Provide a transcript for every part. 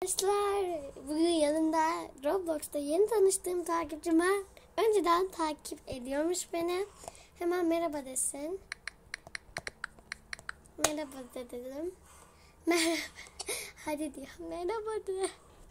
Arkadaşlar, bugün yanında Roblox'ta yeni tanıştığım takipçim var. Önceden takip ediyormuş beni. Hemen merhaba desin. Merhaba dedim. Merhaba. Hadi diyor. Merhaba de.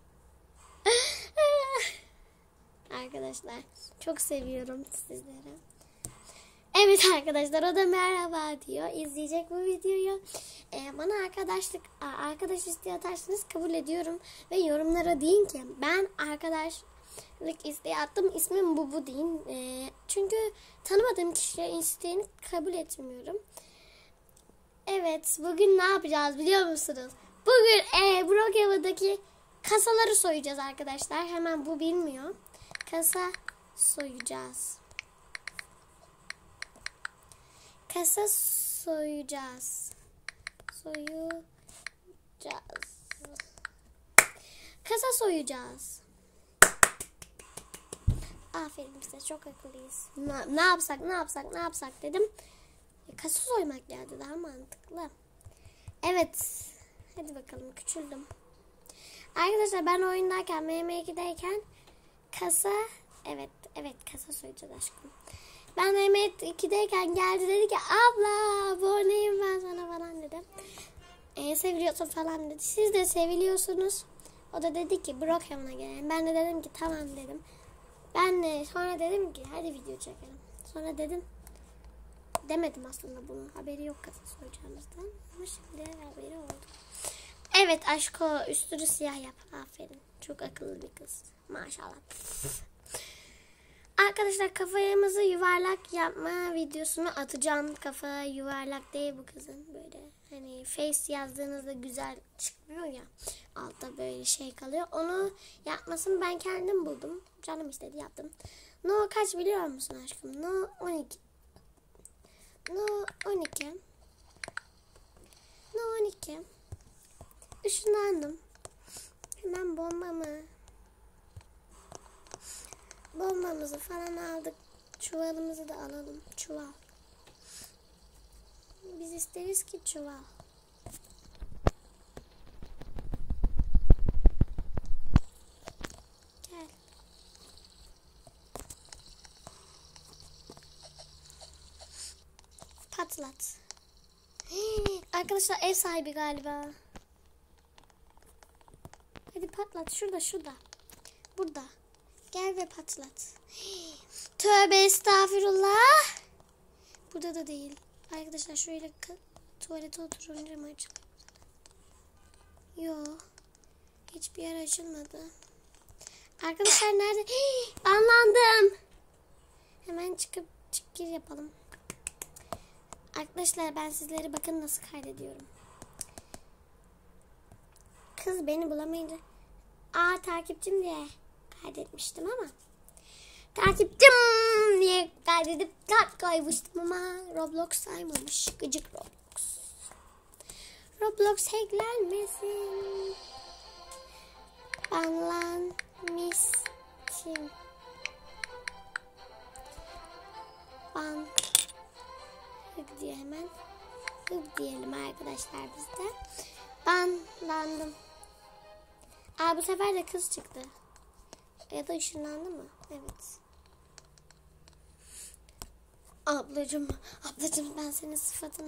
Arkadaşlar, çok seviyorum sizleri. Evet arkadaşlar, o da merhaba diyor. İzleyecek bu videoyu. Bana arkadaş isteği atarsanız kabul ediyorum. Ve yorumlara deyin ki ben arkadaşlık isteği attım. İsmim bu deyin. Çünkü tanımadığım kişilerin isteğini kabul etmiyorum. Evet, bugün ne yapacağız biliyor musunuz? Bugün Brookhaven'daki kasaları soyacağız arkadaşlar. Hemen bu bilmiyor. Kasa soyacağız. Kasa soyacağız. Kasa soyacağız. Aferin size, çok akıllıyız. Ne yapsak dedim. Kasa soymak geldi, daha mantıklı. Evet. Hadi bakalım, küçüldüm. Arkadaşlar ben oyundayken, MM2'deyken kasa soyacağız aşkım. Ben MM2'deyken geldi, dedi ki abla bu neyim ben sana falan dedim. Seviliyorsun falan dedi. Siz de seviliyorsunuz. O da dedi ki Brookhaven'a gelelim. Ben de dedim ki tamam dedim. Sonra dedim ki hadi video çekelim. Sonra demedim aslında bunu. Haberi yok kasa soyacağımızdan. Ama şimdi haberi oldu. Evet aşko, üstünü siyah yap. Aferin. Çok akıllı bir kız. Maşallah. Arkadaşlar kafamızı yuvarlak yapma videosunu atacağım. Kafa yuvarlak değil bu kızın. Böyle hani face yazdığınızda güzel çıkmıyor ya. Altta böyle şey kalıyor. Onu yapmasını ben kendim buldum. Canım istedi, yaptım. No kaç biliyor musun aşkım? No 12. No 12. No 12. Işınlandım. Hemen bombamızı falan aldık. Çuvalımızı da alalım. Çuval. Biz isteriz ki çuval. Gel. Patlat. Arkadaşlar ev sahibi galiba. Hadi patlat. Şurada. Burada. Gel ve patlat. Tövbe estağfurullah. Burada da değil. Arkadaşlar şöyle tuvalete oturunca mı açık? Yok. Hiçbir yer açılmadı. Arkadaşlar nerede? Anlandım. Hemen çık gir yapalım. Arkadaşlar ben sizlere bakın nasıl kaydediyorum. Kız beni bulamayınca takipçim diye kaydetmiştim ama takipçim diye kaydedip koymuştum ama Roblox saymamış. Gıcık Roblox. Roblox hacklenmesin. Banlanmışım. Hık diye hemen. Hık diyelim arkadaşlar bizde. Banlandım. Bu sefer de kız çıktı. Ya da ışınlandı mı? Evet. Ablacığım ben senin sıfatını.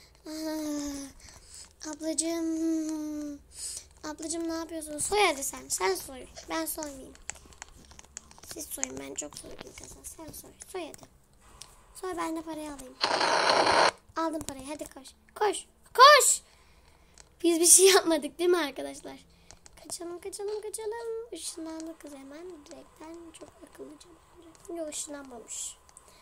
Ablacığım ne yapıyorsun? Soy hadi sen soy. Ben soymayayım. Siz soyun, ben çok soydum kızım. Sen soy hadi. Soy, ben de parayı alayım. Aldım parayı, hadi koş. Biz bir şey yapmadık değil mi arkadaşlar? Kaçalım. Işınlandı kız hemen. Direkten çok akıllıca bence. Yok, ışınlanmamış.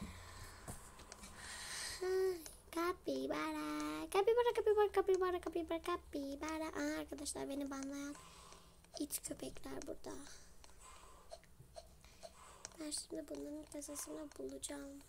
Kapibara. Arkadaşlar beni banlayan it köpekler burada. Ben şimdi bunların kasasını bulacağım.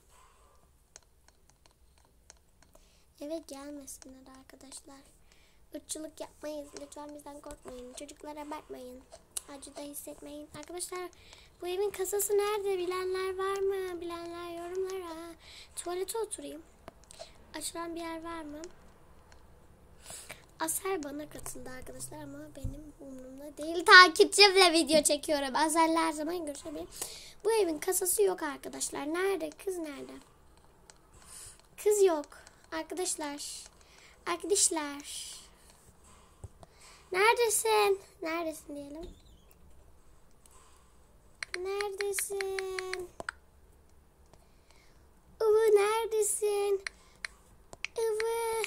Eve gelmesinler arkadaşlar. Irkçılık yapmayız. Lütfen bizden korkmayın. Çocuklara bakmayın. Acı da hissetmeyin. Arkadaşlar bu evin kasası nerede? Bilenler var mı? Bilenler yorumlara. Tuvalete oturayım. Açılan bir yer var mı? Aser bana katıldı arkadaşlar ama benim umurumda değil, takipçimle video çekiyorum. Azel'le her zaman görüşebilirim. Bu evin kasası yok arkadaşlar. Nerede? Kız nerede? Kız yok. Arkadaşlar. Arkadaşlar. Neredesin? Neredesin diyelim. Neredesin? Uvu neredesin? Uvu.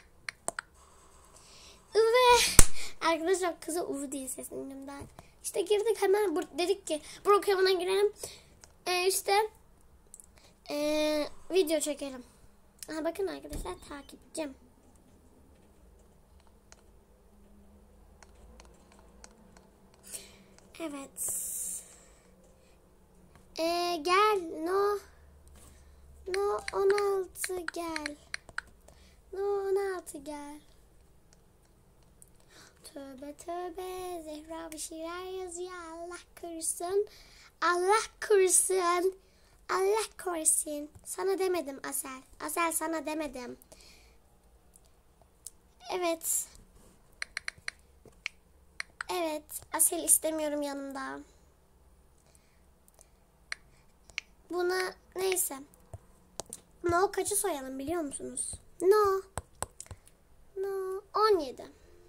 Uvu. Arkadaşlar kıza Uvu diye seslendim daha. İşte girdik hemen dedik ki Brookhaven'a girelim. Video çekelim. Aha bakın arkadaşlar takipçim. Evet. Gel. No 16 gel. No 16 gel. Tövbe tövbe. Zehra bir şeyler yazıyor. Allah korusun. Allah korusun. Allah korusun. Sana demedim Asel. Asel sana demedim. Evet. Evet. Asel istemiyorum yanımda. Buna neyse. No kaçı soyalım biliyor musunuz? No 17.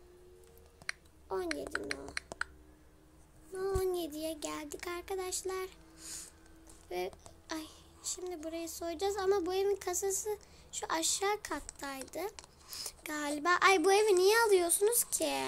17 no 17'ye geldik arkadaşlar. Ve şimdi burayı soyacağız ama bu evin kasası şu aşağı kattaydı. Galiba. Bu evi niye alıyorsunuz ki?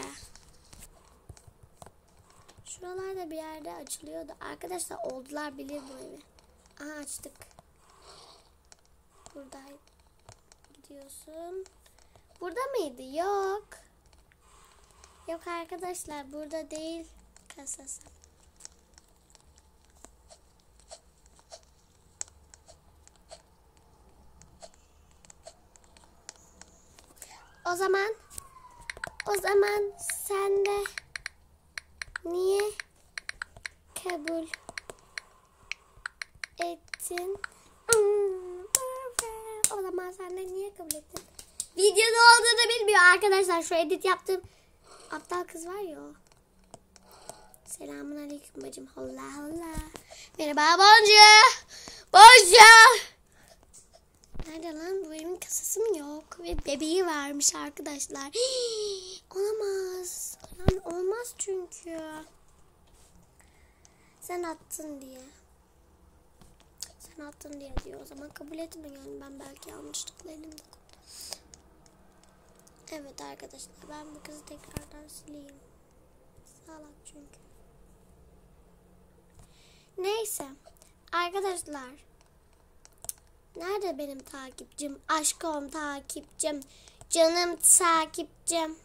Şuralarda bir yerde açılıyordu. Arkadaşlar oldular bilir bu evi. Aha açtık. Buradaydı. Gidiyorsun. Burada mıydı? Yok. Yok arkadaşlar burada değil kasası. O zaman sen de niye kabul ettin? O zaman sen de niye kabul ettin? Videoda olduğunu bilmiyor arkadaşlar. Şu edit yaptım. Aptal kız var ya o. Selamun aleyküm bacım. Holla holla. Merhaba boncuğum. Boncuğum. Nerede lan? Bu evin kasası mı yok? Ve bebeği varmış arkadaşlar. Olamaz. Yani olmaz çünkü. Sen attın diye. Sen attın diye diyor. O zaman kabul etme yani. Ben belki yanlışlıkla elimde koydum. Evet arkadaşlar. Ben bu kızı tekrardan sileyim. Salak çünkü. Neyse. Arkadaşlar. Nerede benim takipçim? Aşkım takipçim. Canım takipçim.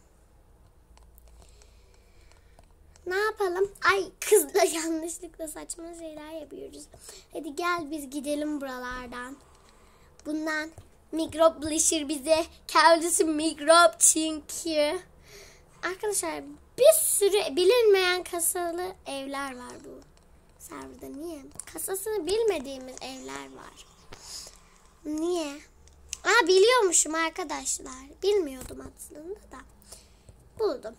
Ne yapalım? Kızla yanlışlıkla saçma şeyler yapıyoruz. Hadi gel biz gidelim buralardan. Bundan mikrop bulaşır bize. Kendisi mikrop çünkü. Arkadaşlar bir sürü bilinmeyen kasalı evler var bu serverda. Niye? Kasasını bilmediğimiz evler var. Niye? Biliyormuşum arkadaşlar. Bilmiyordum aslında da. Buldum.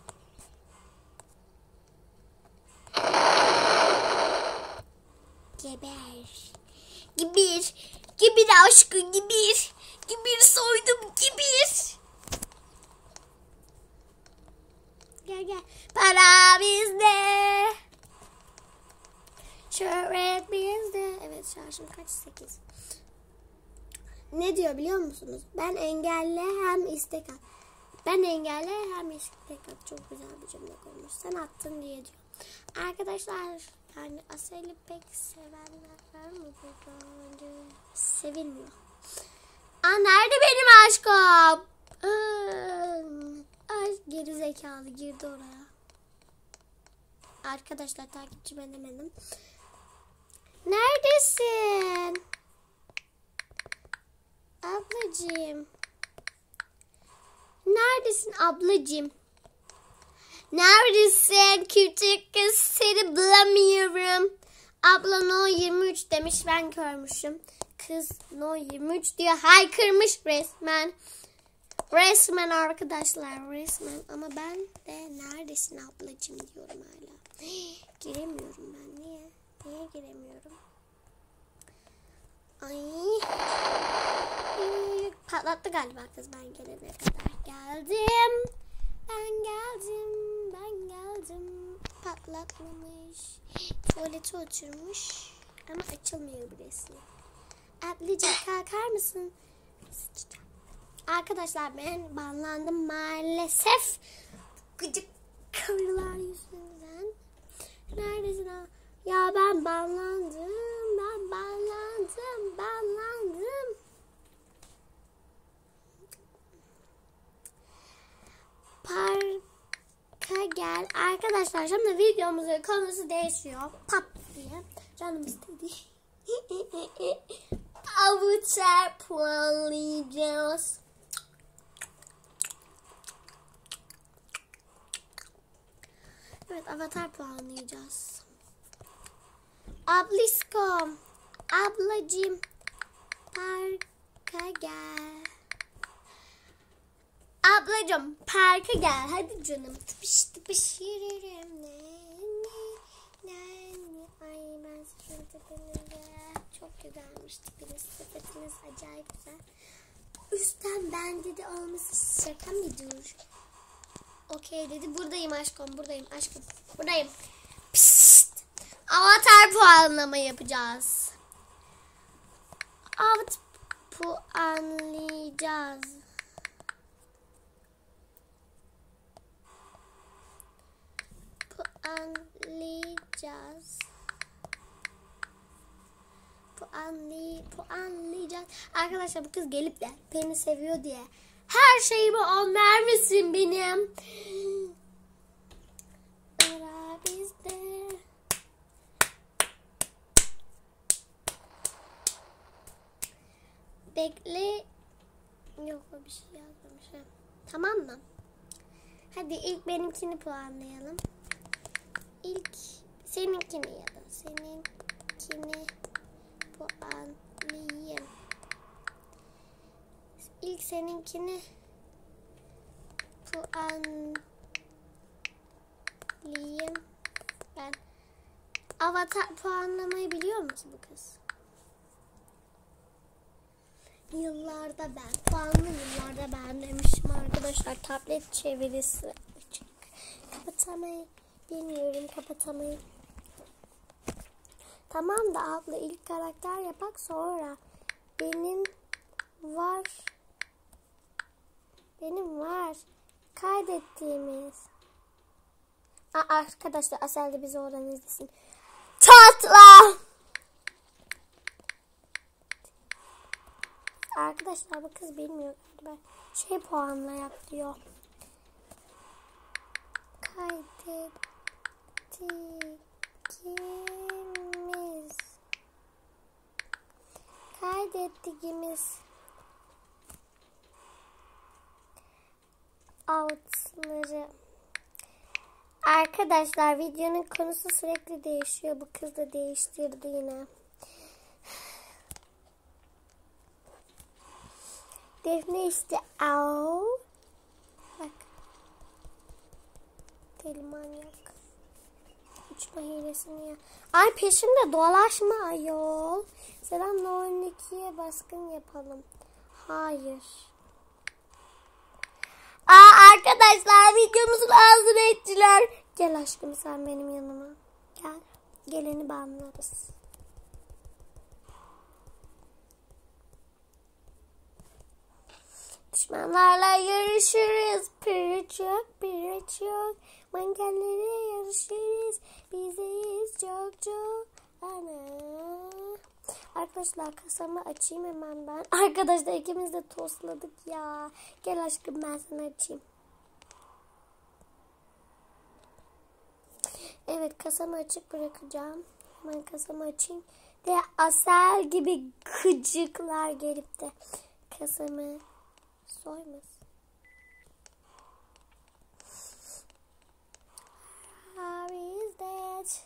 Geber. Gibir. Gibir aşkım gibir. Gibir soydum gibir. Gel. Para bizde. Şöhret bizde. Evet şarjım kaç? 8. Ne diyor biliyor musunuz? Ben engelli hem istek at. Ben engelli hem istek at. Çok güzel bir cümle koymuş. Sen attın diye diyor. Arkadaşlar yani Asel'i pek sevenler var mı burada? Sevilmiyor. Nerede benim aşkım? Geri zekalı girdi oraya. Arkadaşlar takipçim edemedim. Neredesin? Ablacığım. Neredesin ablacığım? Neredesin küçük kız, seni bulamıyorum. Abla no 23 demiş, ben görmüşüm. Kız no 23 diyor, haykırmış resmen. Resmen arkadaşlar, resmen. Ama ben de neredesin ablacığım diyorum hala. Giremiyorum ben. Niye? Niye giremiyorum? Ay. Patlattı galiba kız ben gelene kadar. Geldim. Ben geldim. Patlatmamış. Tuvalete oturmuş. Ama açılmıyor burası. Ablacığım kalkar mısın? Arkadaşlar ben banlandım maalesef. Gıcık karılar yüzünden. Neredesin ha? Ya ben banlandım. Parka gel. Arkadaşlar şimdi videomuzun konusu değişiyor. Pat diye. Canım istedi. Avatar puanlayacağız. Evet, avatar puanlayacağız. Abliskom, ablacığım, parka gel. Ablacığım, parka gel. Hadi canım. Tıpış tıpış yürürüm. Ay ben sizin tipinize. Çok güzelmiş tipiniz. Sepetiniz acayip güzel. Üstten ben dedi olması şaka mıdır? Okey dedi. Buradayım aşkım. Buradayım aşkım. Buradayım. Pişt. Avatar puanlama yapacağız. Avatar puanlayacağız. Puanlayacağız. Arkadaşlar bu kız gelip de beni seviyor diye her şeyimi on vermesin benim. Ara bizde. Bekle. Yok o bir şey yazmamış. Tamam mı? Hadi ilk benimkini puanlayalım. İlk seninkini ya da seninkini puanlayayım. İlk seninkini puanlayayım. Ben avatar puanlamayı biliyor mu ki bu kız? Yıllarda ben. Puanlı yıllarda ben demişim arkadaşlar. Tablet çevirisi açık. Kapatamayı bilmiyorum. Kapatamayı. Tamam da abla ilk karakter yapak sonra. Benim var. Kaydettiğimiz. Arkadaşlar Asel de bizi oradan izlesin. Tatlı. Arkadaşlar bu kız bilmiyor galiba. Puanlayak diyor. Kaydettiğimiz outları. Arkadaşlar videonun konusu sürekli değişiyor. Bu kız da değiştirdi yine. Defne işte. Bak. Deli manyak. Uçma hilesini ya. Ay peşimde dolaşma ayol. Selamla 12'ye baskın yapalım. Hayır. Arkadaşlar videomuzun ağzını ettiler. Gel aşkım sen benim yanıma. Gel. Geleni banlarız. Düşmanlarla yarışırız. Pirinç yok. Mankenlere yarışırız. Bizeyiz çok. Ana. Arkadaşlar kasamı açayım hemen ben. Arkadaşlar ikimiz de tostladık ya. Gel aşkım ben sana açayım. Evet kasamı açık bırakacağım. Hemen kasamı açayım. Ve Asel gibi gıcıklar gelip de kasamı soymaz. How is that?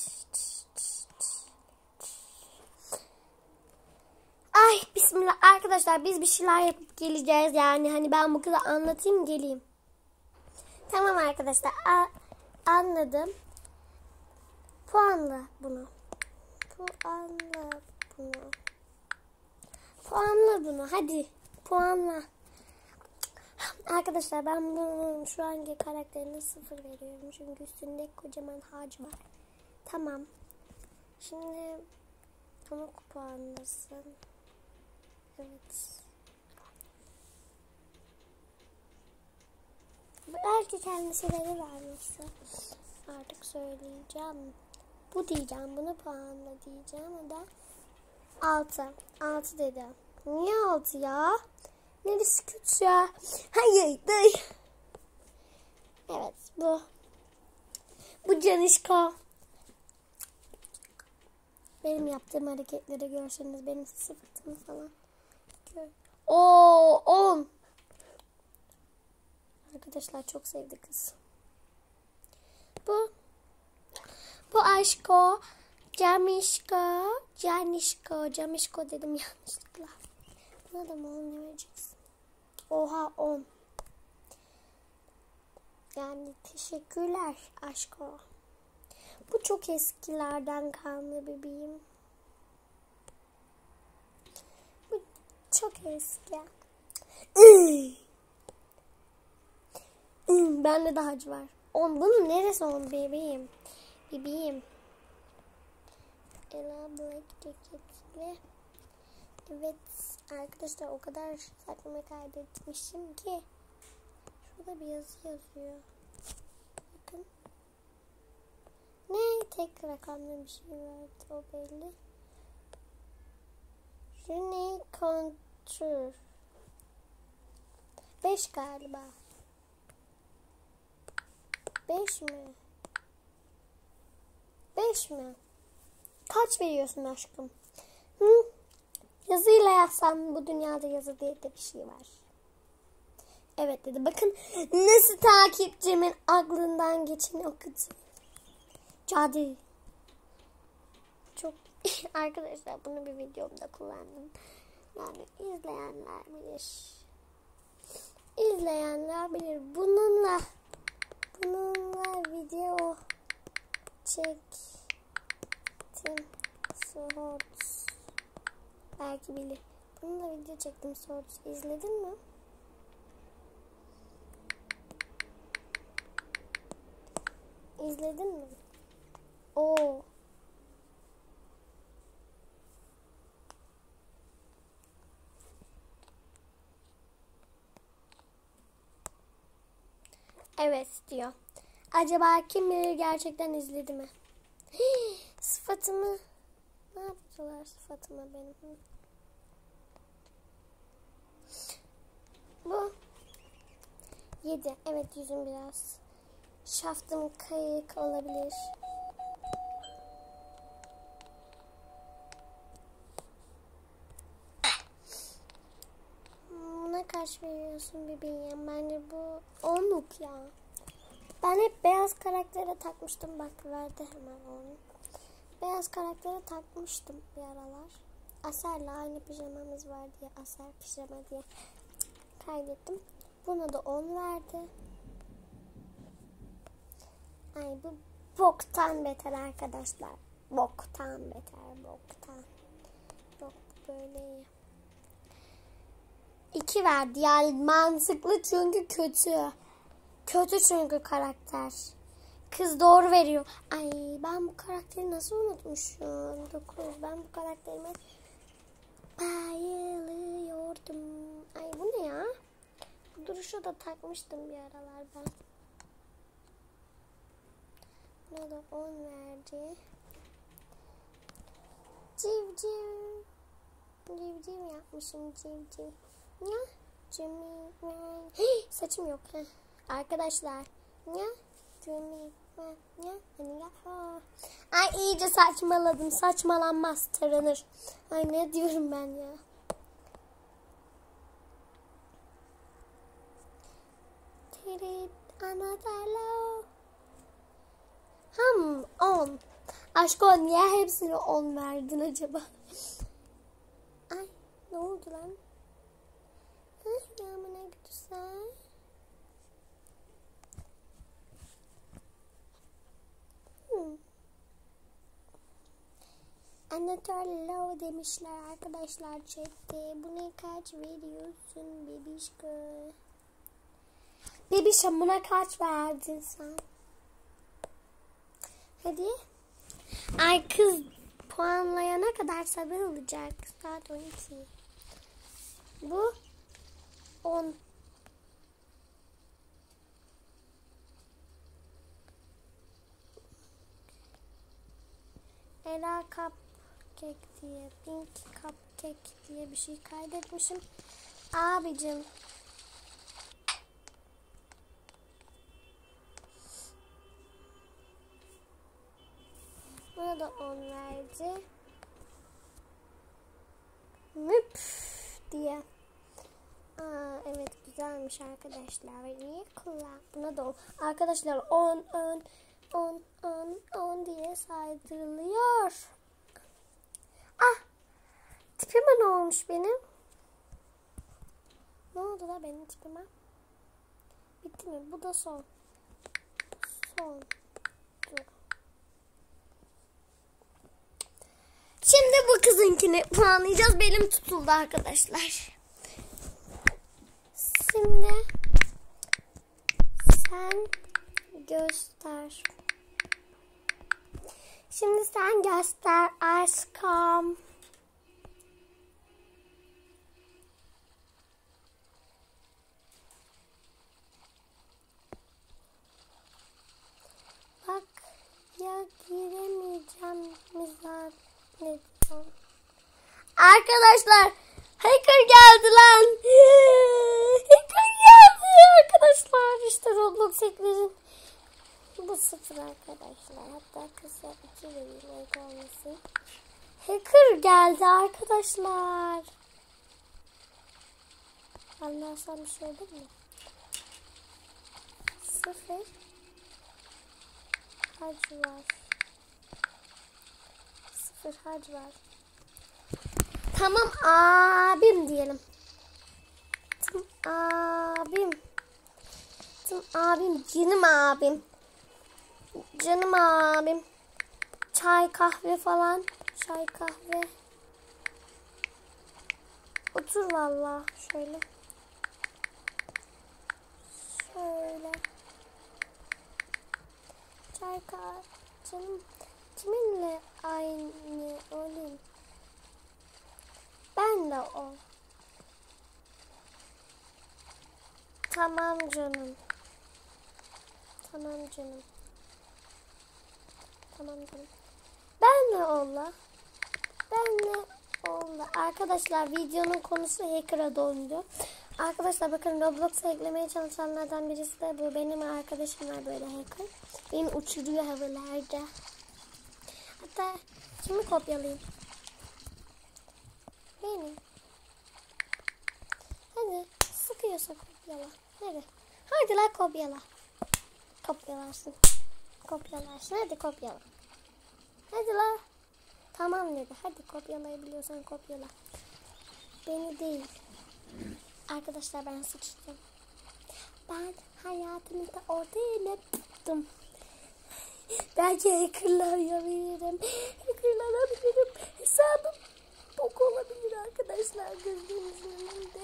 Ay bismillah arkadaşlar. Arkadaşlar biz bir şeyler yapıp geleceğiz. Yani hani ben bu kadar anlatayım geleyim. Tamam arkadaşlar anladım. Puanla bunu. Puanla bunu. Puanla bunu. Hadi puanla. Arkadaşlar ben bunun şu anki karakterine 0 veriyorum. Çünkü üstünde kocaman harcı var. Tamam. Şimdi pamuk puanlasın. Evet. Belki kendisileri vermişse artık söyleyeceğim. Bu diyeceğim. Bunu puanla diyeceğim. O da 6. 6 dedi. Niye 6 ya? Neresi kötü ya? Hayır değil. Evet bu. Bu Canişko. Benim yaptığım hareketleri görseniz benim sıfatımı falan. Oo 10. Arkadaşlar çok sevdi kız. Bu Aşko. Camişko dedim yanlışlıkla. Buna da mı 10 vereceksin? Oha 10. Yani teşekkürler Aşko. Bu çok eskilerden kalma bebeğim. Bu çok eski. Bende de hacı var. 10. Bunun neresi 10 bebeğim? Bebeğim. Ela Black ceketli. Evet arkadaşlar o kadar saçma kaydetmişim ki. Şurada bir yazı yazıyor. Bakın. Ne? Tek rakamlı bir şey vardı o belli. Juni Contour. 5 galiba. 5 mi? 5 mi? Kaç veriyorsun aşkım? Hı? Yazıyla yazsam bu dünyada yazı diye de bir şey var. Evet dedi. Bakın nasıl takipçimin aklından geçeni okudu. Cadı. Çok arkadaşlar bunu bir videomda kullandım. Yani izleyenler bilir. İzleyenler bilir. Bununla video çektim. Shorts. Belki bilir. Bununla video çektim Shorts. İzledin mi? İzledin mi? Oo. Evet diyor. Acaba kim bilir gerçekten izledi mi? Sıfatımı ne yaptılar sıfatıma benim? Bu 7. Evet yüzüm biraz. Şaftım kayık olabilir. Buna kaç veriyorsun bebeğim? Bence bu 10'luk ya. Ben hep beyaz karaktere takmıştım. Bak verdi hemen onu. Beyaz karaktere takmıştım bir aralar. Aser'le aynı pijamamız var diye Aser pijama diye kaydettim. Buna da 10 verdi. Ay bu boktan beter arkadaşlar. Boktan beter. Boktan. Yok böyle iyi. 2 verdi. Yani mantıklı çünkü kötü. Kötü çünkü karakter. Kız doğru veriyor. Ay ben bu karakteri nasıl unutmuşum. 9. Ben bu karakterime bayılıyordum. Ay bu ne ya? Bu duruşa da takmıştım bir aralar ben. Buna da 10 verdi. Civciv. Civciv yapmışım civciv. Ya civciv. Saçım yok. Heh. Arkadaşlar. Ya civciv. Ay iyice saçmaladım. Saçmalanmaz taranır. Ay ne diyorum ben ya. Anadolu. 10. Aşko niye hepsini 10 verdin acaba? Ay ne oldu lan? Anahtar low demişler arkadaşlar chatte. Bu ne, kaç veriyorsun bebişko? Bebişim buna kaç verdin sen? Hadi. Ay kız puanlayana kadar sabır olacak. Saat 12. Bu 10. Ela Cupcake diye, Pink Cupcake diye bir şey kaydetmişim. Abicim. Buna da 10 verdi. Müp diye. Evet güzelmiş arkadaşlar. Niye kullan? Buna da 10. Arkadaşlar 10 diye saydırılıyor. Tipime ne olmuş benim? Ne oldu da benim tipime? Bitti mi? Bu da son. Son. Şimdi bu kızınkini puanlayacağız. Benim tutuldu arkadaşlar. Şimdi sen göster. Şimdi sen göster aşkım. Bak ya giremeyeceğim mi zannediyorum. Arkadaşlar hacker geldi lan. Hacker geldi arkadaşlar. İşte Roblox hacker'in. Bu 0 arkadaşlar. Hatta kısa 2 vereyim olmasın. Hacker geldi arkadaşlar. Anlarsam bir şey olur mu? 0 hac var. 0 hac var. Tamam abim diyelim. Abim. Abim canım abim. Canım abim. Çay kahve falan. Çay kahve. Otur vallahi şöyle. Şöyle. Çay kahve. Canım kiminle aynı olayım? Ben de o. Tamam canım. Tamam canım. Tamam canım. Benle olla. Benle olla. Arkadaşlar videonun konusu hacker'a döndü. Arkadaşlar bakın Roblox'a eklemeye çalışanlardan birisi de bu. Benim arkadaşım var böyle hacker. Beni uçuruyor havalarda. Hatta kimi kopyalayayım? Beni. Hadi sıkıyorsa kopyala. Hadi. Hadi la kopyala. Kopyalarsın. Kopyalarsın. Hadi kopyala. Hadi la. Tamam dedi. Hadi kopyalayabiliyorsan kopyala. Beni değil. Arkadaşlar ben sıçtım. Ben hayatımda orada yine tuttum. Belki hackerlar yapabilirim. Hackerlar yapabilirim. Hesabım bok olabilir arkadaşlar. Gözlüğünüzün önünde.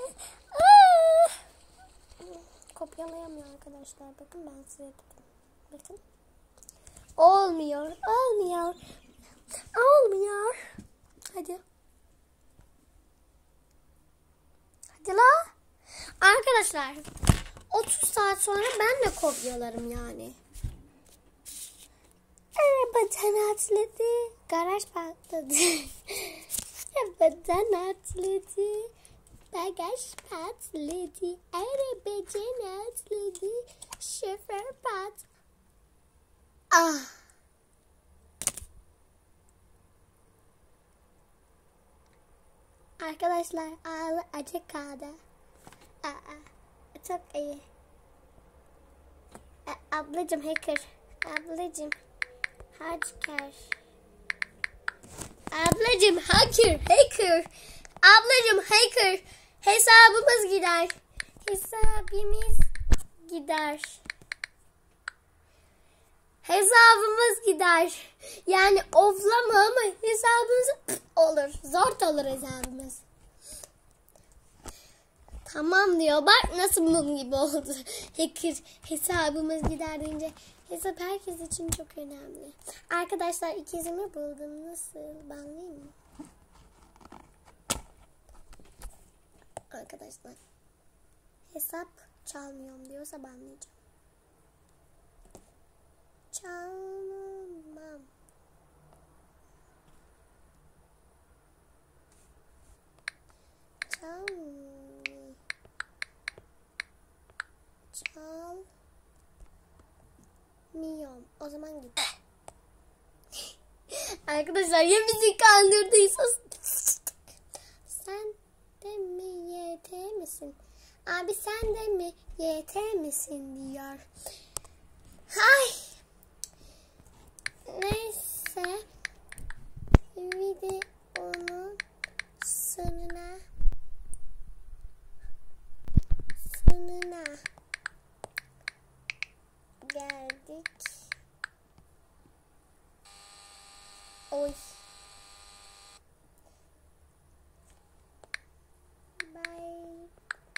Kopyalayamıyor arkadaşlar. Bakın ben size yaptım. Bakın. Olmuyor. Olmuyor. Olmuyor. Hadi. Hadi la. Arkadaşlar 30 saat sonra ben de kopyalarım yani. Arabadan atladı. Garaj patladı. Arabadan atladı. Bagaj patladı. Arabadan atladı. Şoför patladı. Arkadaşlar ağlı acı kaldı. Çok iyi. Ablacım hacker. Ablacım. Hacker. Ablacım hacker. Hacker. Ablacım hacker. Hesabımız gider. Hesabımız gider. hesabımız gider. Yani oflama ama hesabımız olur. Zor olur hesabımız. Tamam diyor. Bak nasıl bunun gibi oldu. Hacker hesabımız gider deyince hesap herkes için çok önemli. Arkadaşlar ikizimi buldum. Nasıl? Banlayayım mı? Arkadaşlar hesap çalmıyorum diyorsa banlayacağım. Çalmam. Çalmıyorum. O zaman git. Arkadaşlar ya bizi kandırdıysa sen de mi YT misin? Abi sen de mi YT misin diyor. Hay. Neyse. Videonun sonuna geldik. Oy. Bye.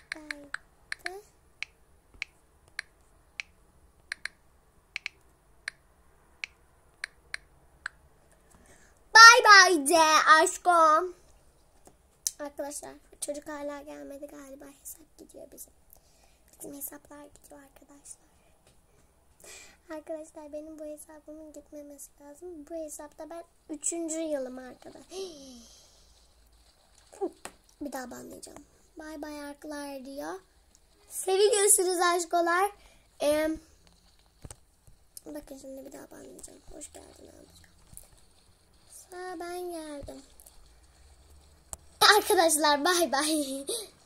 Bye de aşkım. Arkadaşlar çocuk hala gelmedi galiba, hesap gidiyor bizim. Bizim hesaplar gidiyor arkadaşlar. Arkadaşlar benim bu hesabımın gitmemesi lazım. Bu hesapta ben 3. yılım arkadaşlar. Bir daha banlayacağım. Bay bay arkadaşlar diyor. Seviliyorsunuz aşkolar. Bakın şimdi bir daha banlayacağım. Hoş geldin amca. Ben geldim. Arkadaşlar bay bay.